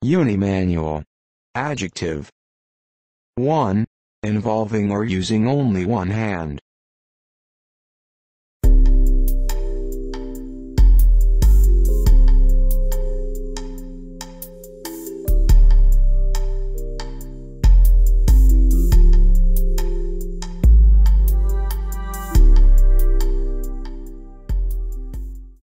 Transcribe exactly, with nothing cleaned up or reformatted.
Unimanual. Adjective. one. Involving or using only one hand.